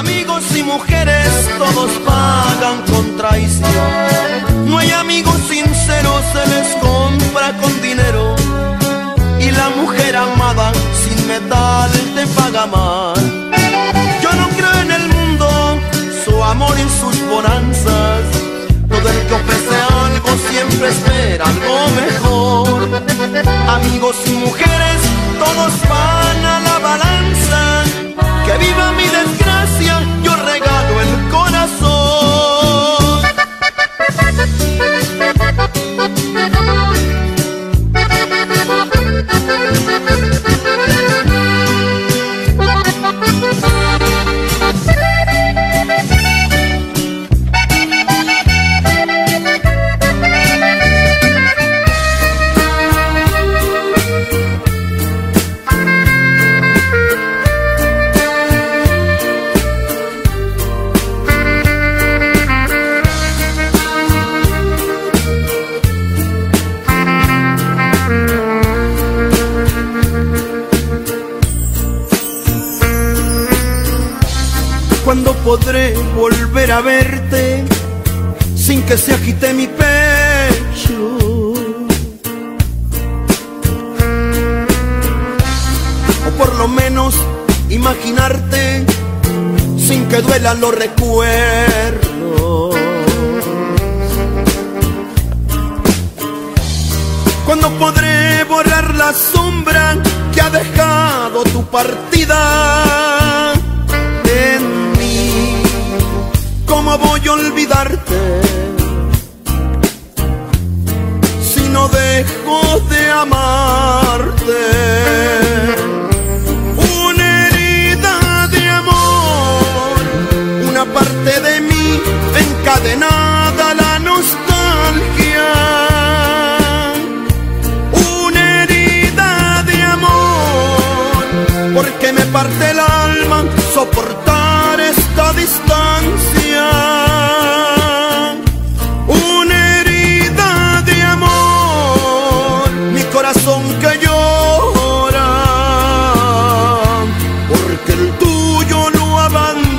Amigos y mujeres todos pagan con traición. No hay amigos sinceros, se les compra con dinero. Y la mujer amada sin metal te paga mal. Yo no creo en el mundo, su amor y sus bonanzas. Todo el que ofrece algo siempre espera algo mejor. Amigos y mujeres todos van a la balanza. Que viva mi desgracia, yo regalo el corazón. ¿Cuándo podré volver a verte sin que se agite mi pecho? O por lo menos imaginarte sin que duelan los recuerdos. ¿Cuándo podré borrar la sombra que ha dejado tu partida en mí? ¿Cómo voy a olvidarte si no dejo de amarte? Una herida de amor, una parte de mí encadenada a la nostalgia. Una herida de amor, porque me parte el alma soportar esta distancia. Una herida de amor, mi corazón que llora, porque el tuyo lo abandona.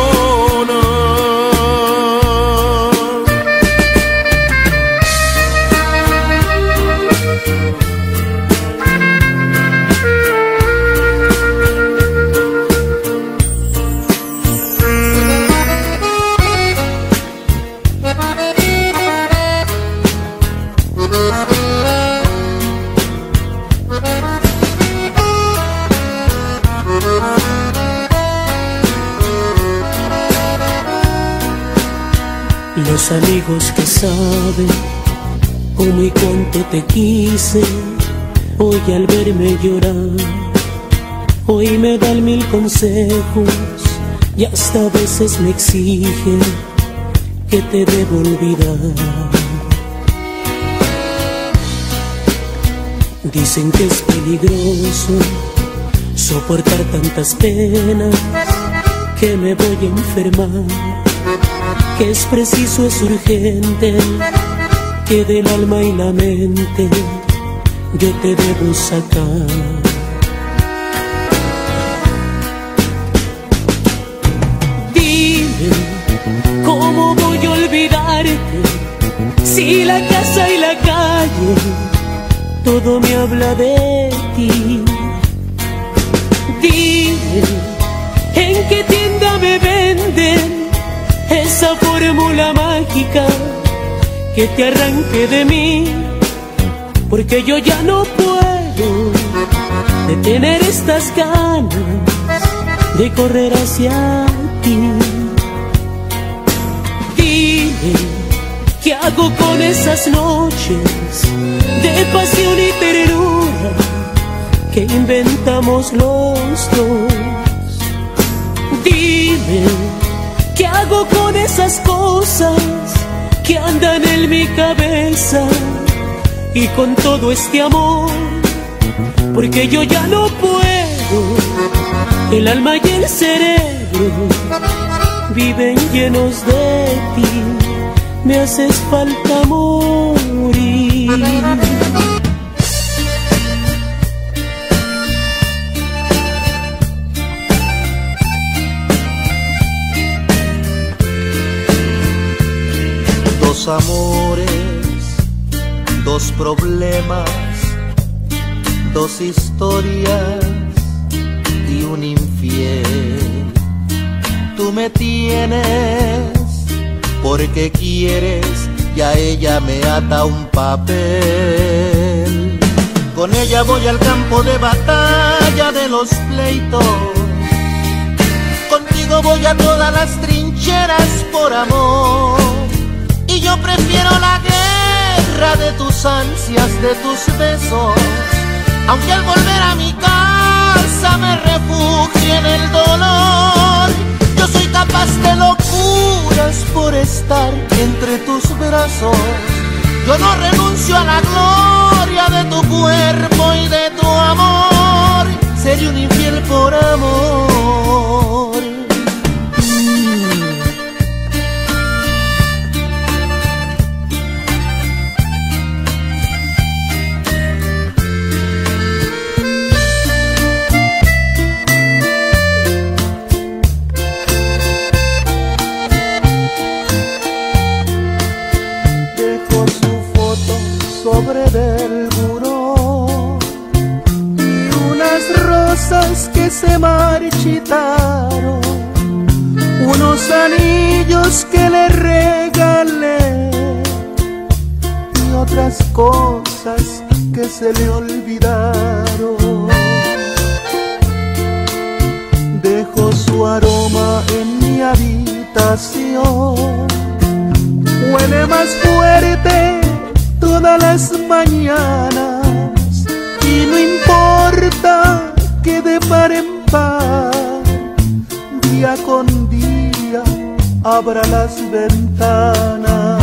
Los amigos que saben cómo y cuánto te quise, hoy al verme llorar, hoy me dan mil consejos y hasta a veces me exigen que te debo olvidar. Dicen que es peligroso soportar tantas penas, que me voy a enfermar, que es preciso, es urgente, que del alma y la mente yo te debo sacar. Dime, ¿cómo voy a olvidarte si la casa y la calle todo me habla de ti? Dime, ¿en qué tienda me venden esa fórmula mágica que te arranque de mí? Porque yo ya no puedo detener estas ganas de correr hacia ti. Dime, ¿qué hago con esas noches de pasión y ternura que inventamos los dos? Dime, ¿qué hago con esas cosas que andan en mi cabeza y con todo este amor? Porque yo ya no puedo, el alma y el cerebro viven llenos de ti, me haces falta morir. amores, dos problemas, dos historias y un infiel. Tú me tienes porque quieres y a ella me ata un papel. Con ella voy al campo de batalla de los pleitos, contigo voy a todas las trincheras por amor. Y yo prefiero la guerra de tus ansias, de tus besos, aunque al volver a mi casa me refugie en el dolor. Yo soy capaz de locuras por estar entre tus brazos. Yo no renuncio a la gloria de tu cuerpo y de tu amor. Seré un infiel por amor. Sobre del buró y unas rosas que se marchitaron, unos anillos que le regalé y otras cosas que se le olvidaron. Dejo su aroma en mi habitación, huele más fuerte todas las mañanas y no importa que de par en par, día con día, abra las ventanas.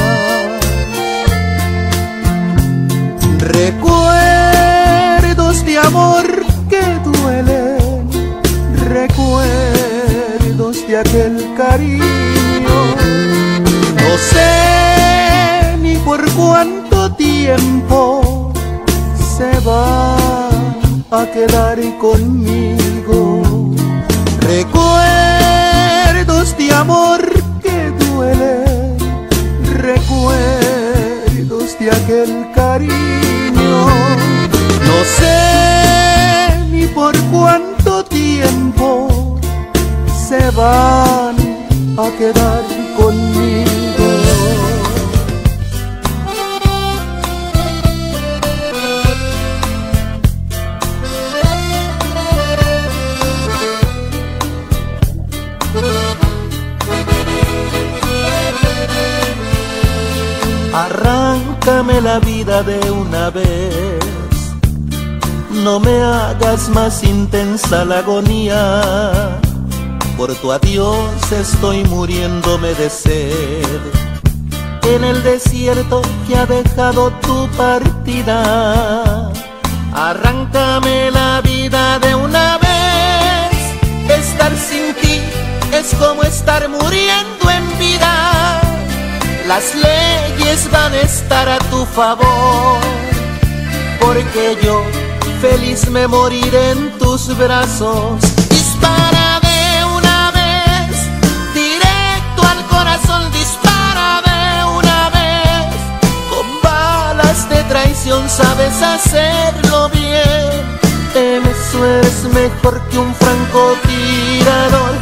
Recuerdos de amor que duelen, recuerdos de aquel cariño. No sé ni por cuánto tiempo se va a quedar conmigo. Recuerdos de amor que duelen, recuerdos de aquel cariño. No sé ni por cuánto tiempo se van a quedar conmigo. Arráncame la vida de una vez, no me hagas más intensa la agonía. Por tu adiós estoy muriéndome de sed en el desierto que ha dejado tu partida. Arráncame la vida de una vez, estar sin ti es como estar muriendo en vida. Las leyes van a estar a tu favor, porque yo feliz me moriré en tus brazos. Dispara de una vez, directo al corazón, dispara de una vez. Con balas de traición sabes hacerlo bien, eso es mejor que un francotirador.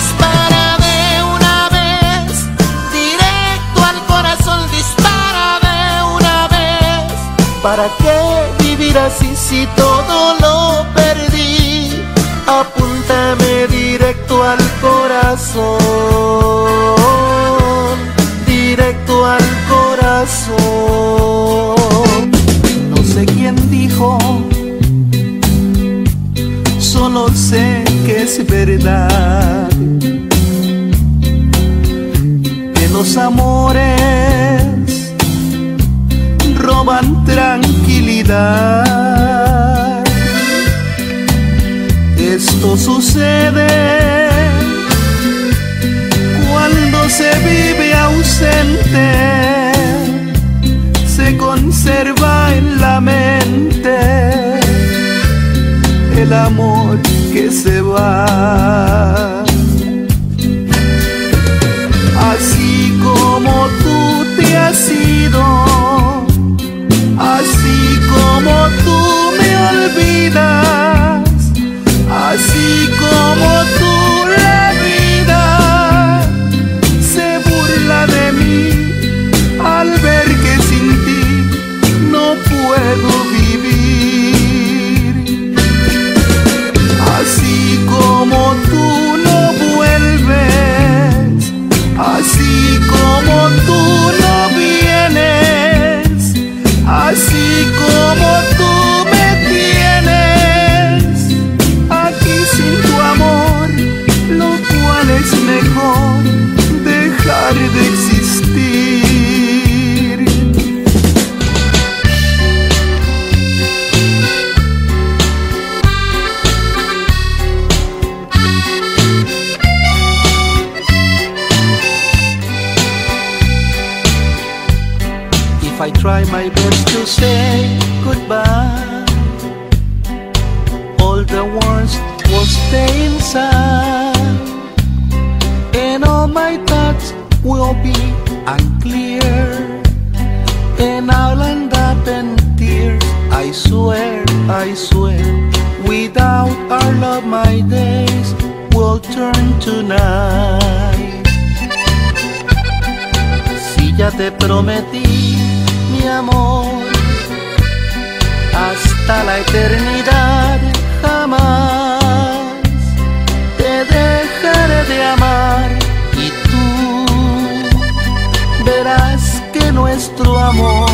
¿Para qué vivir así si todo lo perdí? Apúntame directo al corazón, directo al corazón. No sé quién dijo, solo sé que es verdad, que los amores roban tranquilidad. Esto sucede cuando se vive ausente, se conserva en la mente el amor que se va. Así como tú te has ido, heridas, así como tú la vida se burla de mí al ver que sin ti no puedo vivir. Así como tú no vuelves, así como tú no vienes, así como tú me tienes aquí sin tu amor, lo cual es mejor dejar de existir. If I try my best to say goodbye, all the words will stay inside, and all my thoughts will be unclear, and I'll end up in tears. I swear, without our love my days will turn to night. Si ya te prometí mi amor, hasta la eternidad jamás te dejaré de amar, y tú verás que nuestro amor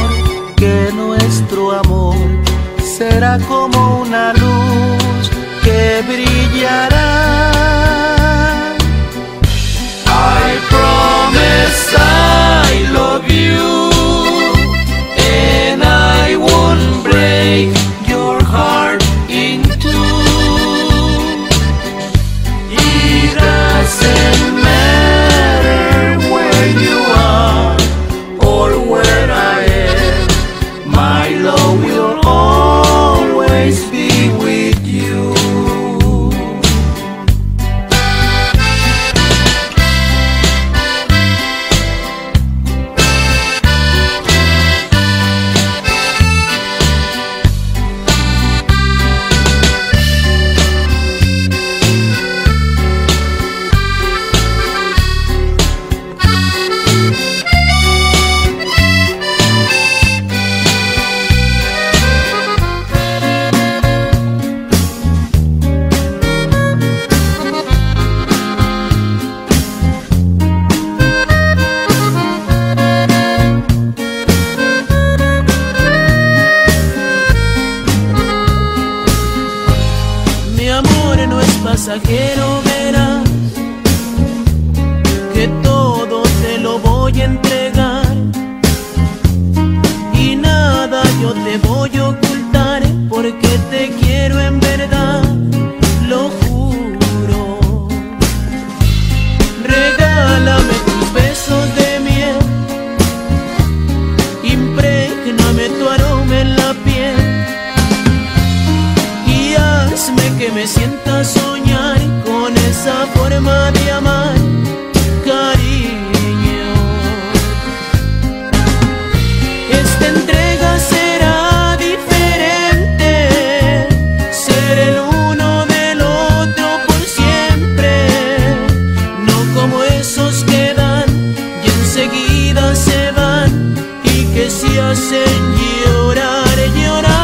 será como una luz que brillará. I promise I love you, and I won't break your heart in two. It doesn't matter where you are or where I am, my love will always be with you. Pasajero, verás que todo te lo voy a entregar, y nada yo te voy a ocultar, porque te quiero en verdad, lo juro. Regálame tus besos de miel, imprégname tu aroma en la piel, y hazme que me sienta soñar con esa forma de amar, cariño. Esta entrega será diferente, ser el uno del otro por siempre, no como esos que dan y enseguida se van, y que se hacen llorar, llorar.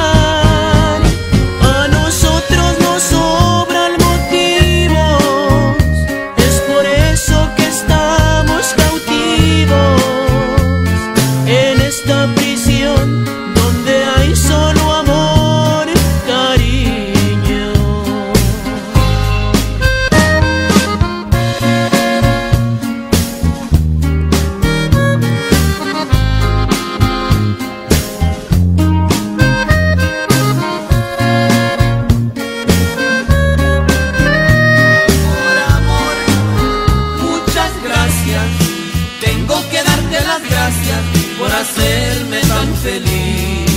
Por hacerme tan feliz,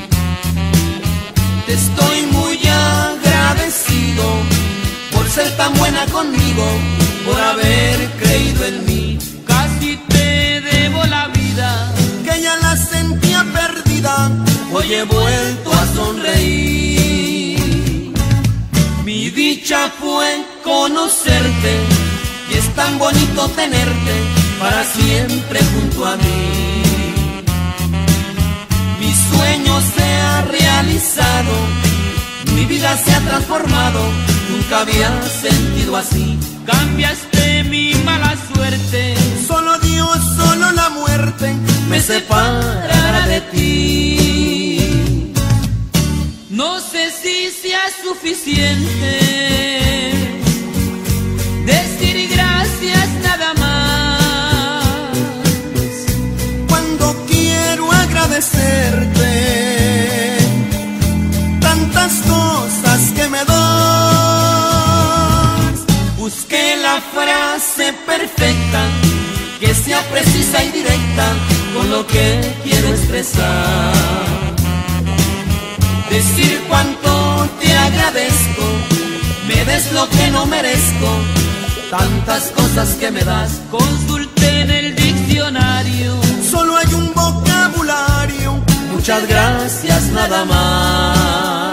te estoy muy agradecido por ser tan buena conmigo, por haber creído en mí. Casi te debo la vida, que ya la sentía perdida, hoy he vuelto a sonreír. dicha fue conocerte y es tan bonito tenerte para siempre junto a mí. Mi sueño se ha realizado, mi vida se ha transformado, nunca había sentido así. Cambiaste mi mala suerte, Solo Dios, solo la muerte me separará de ti. no sé si sea suficiente decir gracias nada más. Cuando quiero agradecerte tantas cosas que me das, busqué la frase perfecta que sea precisa y directa con lo que quiero expresar. Decir cuánto te agradezco, me des lo que no merezco, tantas cosas que me das. Consulté en el diccionario, Solo hay un vocabulario, muchas gracias nada más.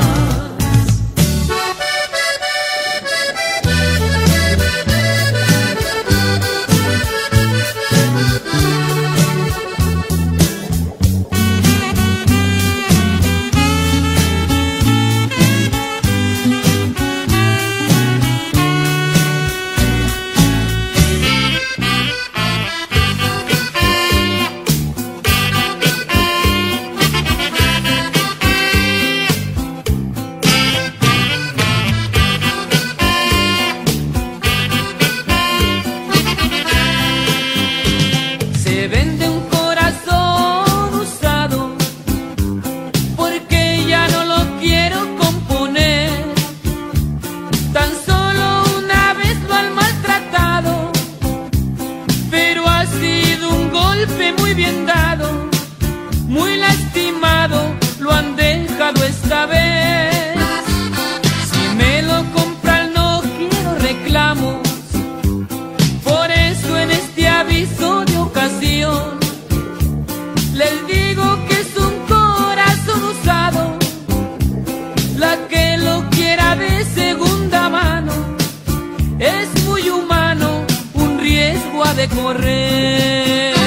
Esta vez, si me lo compran no quiero reclamos. Por eso en este aviso de ocasión les digo que es un corazón usado. La que lo quiera de segunda mano es muy humano, un riesgo ha de correr.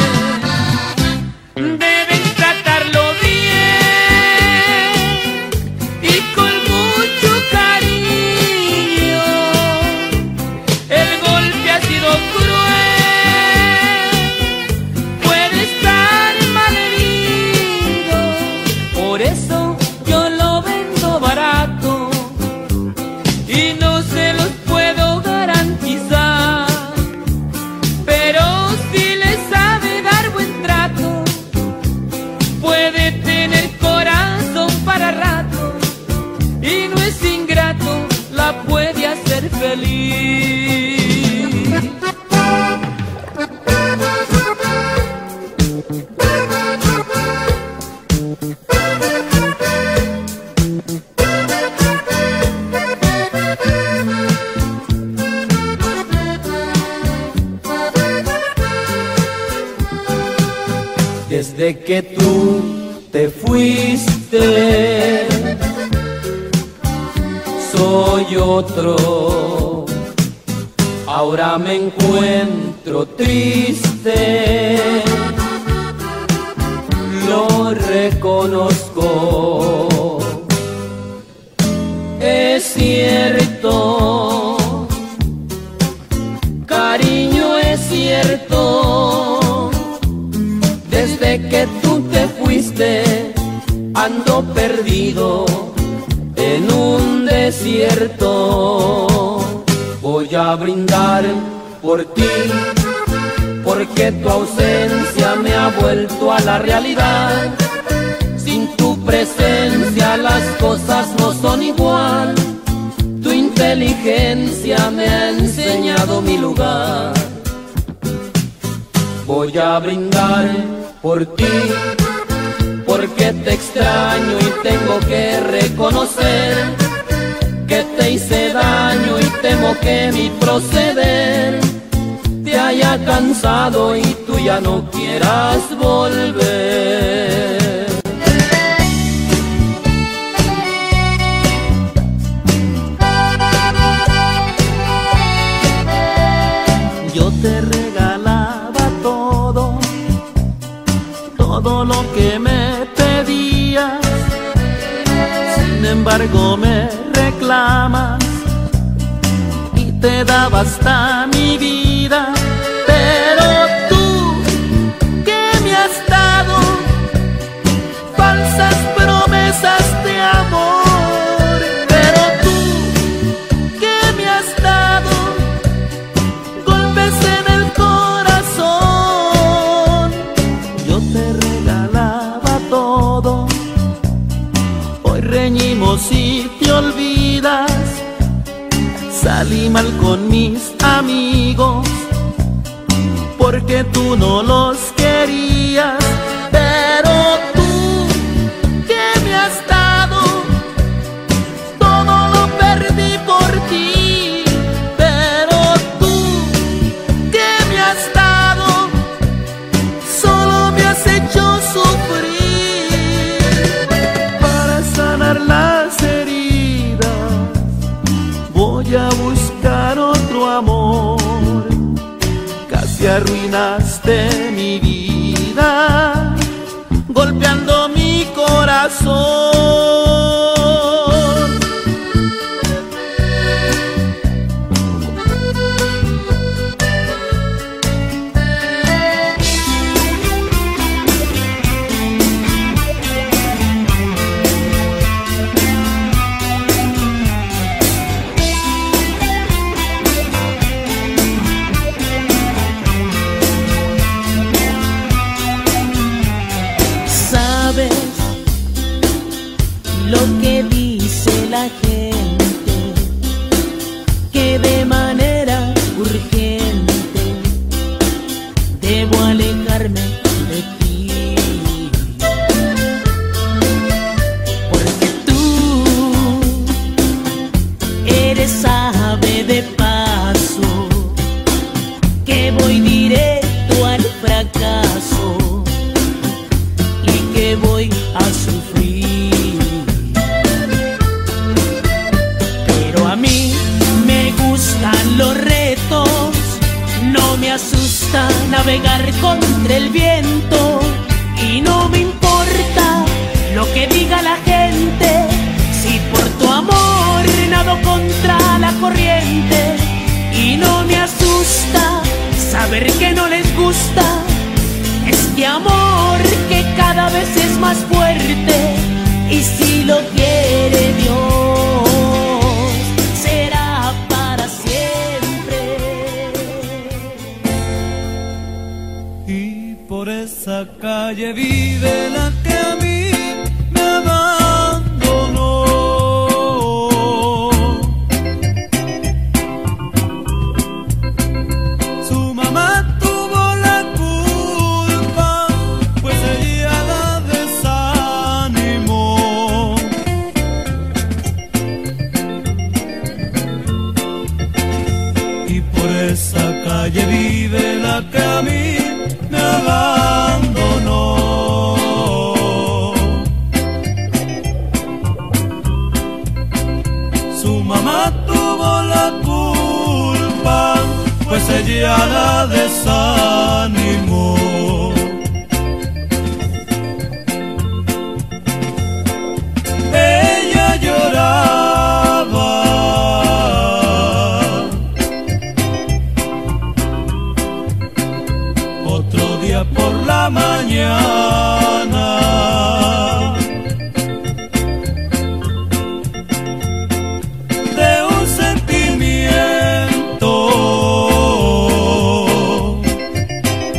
Deben tratarlo feliz. Desde que tú te fuiste, soy otro. Ahora me encuentro triste, lo reconozco. Es cierto, cariño, es cierto. Desde que tú te fuiste, ando perdido en un desierto. Voy a brindar por ti, porque tu ausencia me ha vuelto a la realidad. Sin tu presencia las cosas no son igual. Tu inteligencia me ha enseñado mi lugar. Voy a brindar por ti, porque te extraño y tengo que reconocer que te hice daño y temo que mi proceder te haya cansado y tú ya no quieras volver. embargo me reclamas y te daba hasta mi vida. Pero tú, ¿qué me has dado? Falsas promesas de amor. Pero tú, ¿qué me has dado? Golpes en el corazón. Yo te regalaba todo, hoy reñimos y te olvidas. Salí mal con mis amigos porque tú no los querías. Pero tú, ¿qué me has dado? Todo lo perdí por ti. Pero tú, ¿qué me has dado? Solo me has hecho sufrir. Para sanar las heridas voy a buscar otro amor. Casi arruinaste mi vida, golpeando mi corazón. Lo que dice la gente, que de manera urgente debo alejarme de ti, porque tú eres ave de paso, que voy directo al fracaso y que voy a sufrir. Los retos, no me asusta navegar contra el viento, y no me importa lo que diga la gente, si por tu amor nado contra la corriente. Y no me asusta saber que no les gusta este amor que cada vez es más fuerte, y si lo quiere Dios será para siempre. Y por esa calle vive la que a mí me abandonó. Su mamá tuvo la culpa, pues ella la desanimó. Y por esa calle vive la que a mí me abandonó. Su mamá tuvo la culpa, pues ella la desanimó. Ella lloraba otro día por la mañana, de un sentimiento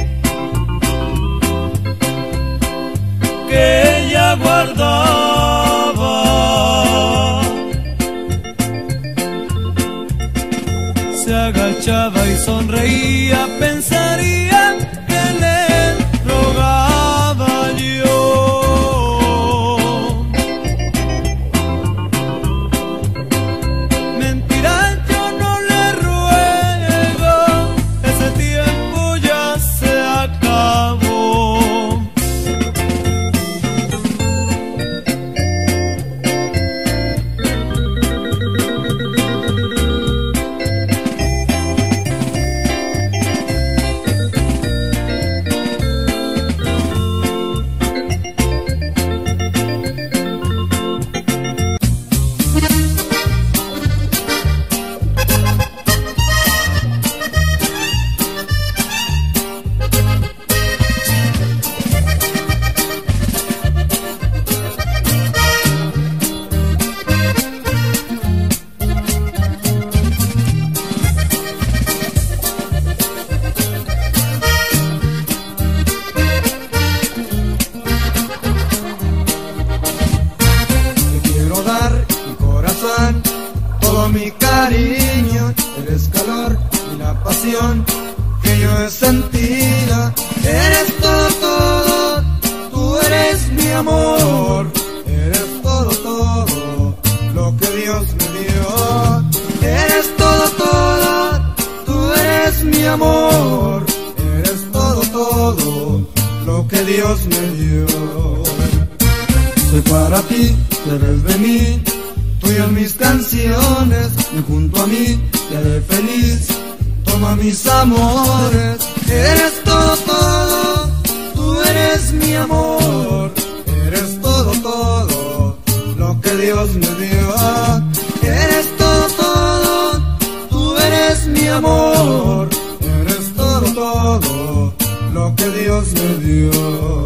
Soy para ti, tú eres de mí, tuyas mis canciones, ven junto a mí, te haré feliz, toma mis amores. Eres todo, todo, tú eres mi amor, eres todo, todo, lo que Dios me dio. Eres todo, todo, tú eres mi amor, eres todo, todo, lo que Dios me dio.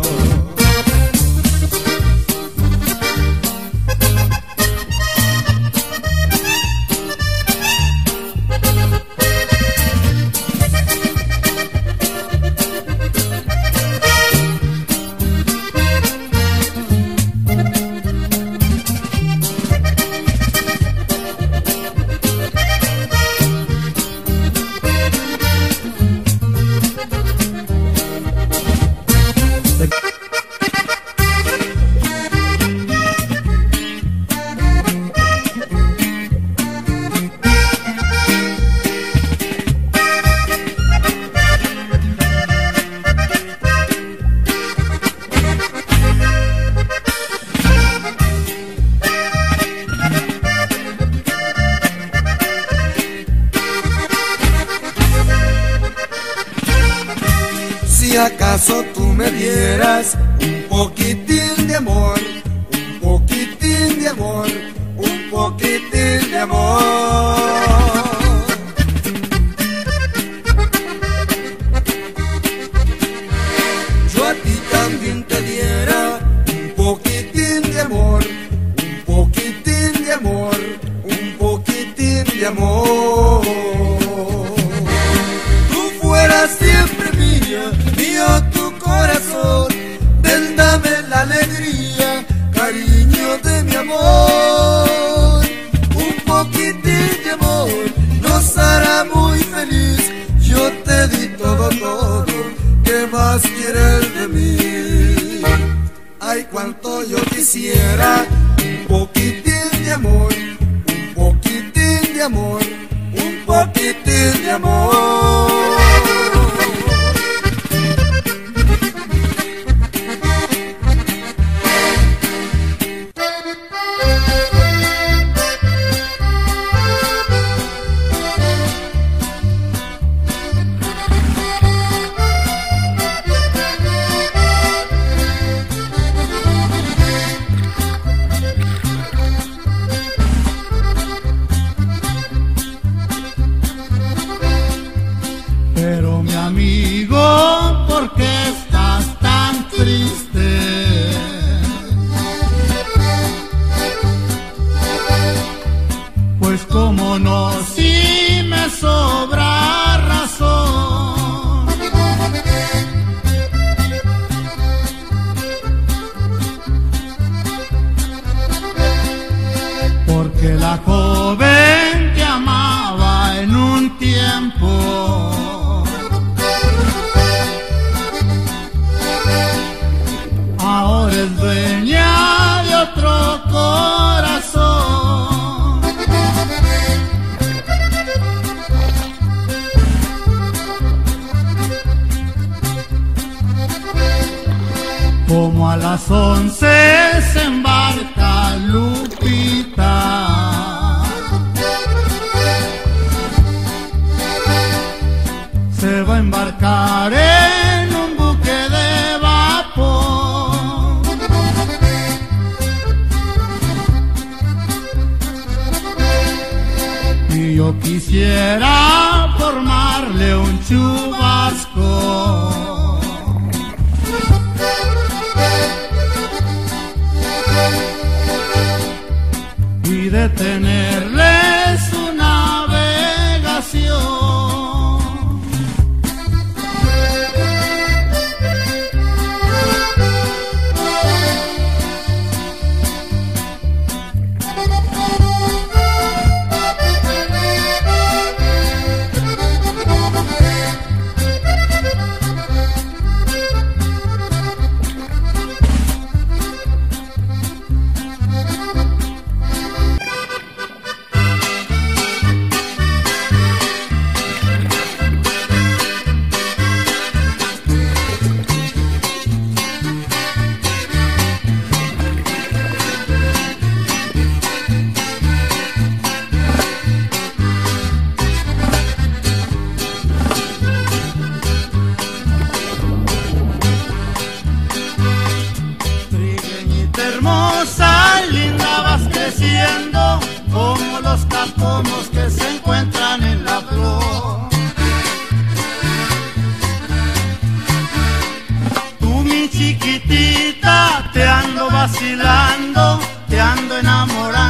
Si acaso tú me dieras un poquitín de amor, un poquitín de amor, un poquitín de amor. Yo a ti también te diera un poquitín de amor, un poquitín de amor, un poquitín de amor. Tú fueras siempre mía, mío tu corazón, ven dame la alegría, cariño de mi amor. Un poquitín de amor nos hará muy feliz, yo te di todo, todo, ¿qué más quieres de mí? Ay, cuánto yo quisiera un poquitín de amor, un poquitín de amor, un poquitín de amor. Pero mi amigo, ¿por qué estás tan triste? Pues como no, si me sobra razón. Porque la joven que amaba en un tiempo ahora es dueña de otro corazón. Como a las 11 se embarca Lupita, se va a embarcar en un buque de vapor. Y yo quisiera formarle un chubasco y detenerle su navegación. hermosa, linda, vas creciendo como los capomos que se encuentran en la flor. Tú, mi chiquitita, te ando vacilando, te ando enamorando.